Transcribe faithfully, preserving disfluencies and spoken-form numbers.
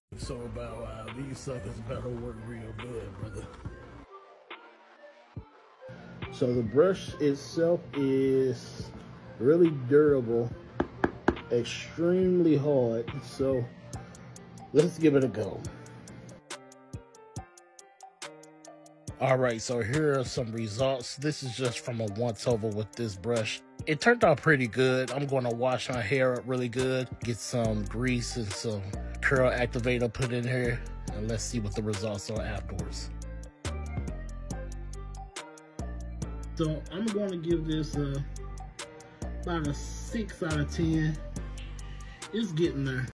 So about uh, these suckers better work real good, brother. So the brush itself is really durable, extremely hard. So let's give it a go. All right, so here are some results. This is just from a once over with this brush. It turned out pretty good. I'm going to wash my hair up really good, get some grease and some curl activator put in here, and let's see what the results are afterwards. So I'm going to give this a, about a six out of ten. It's getting there.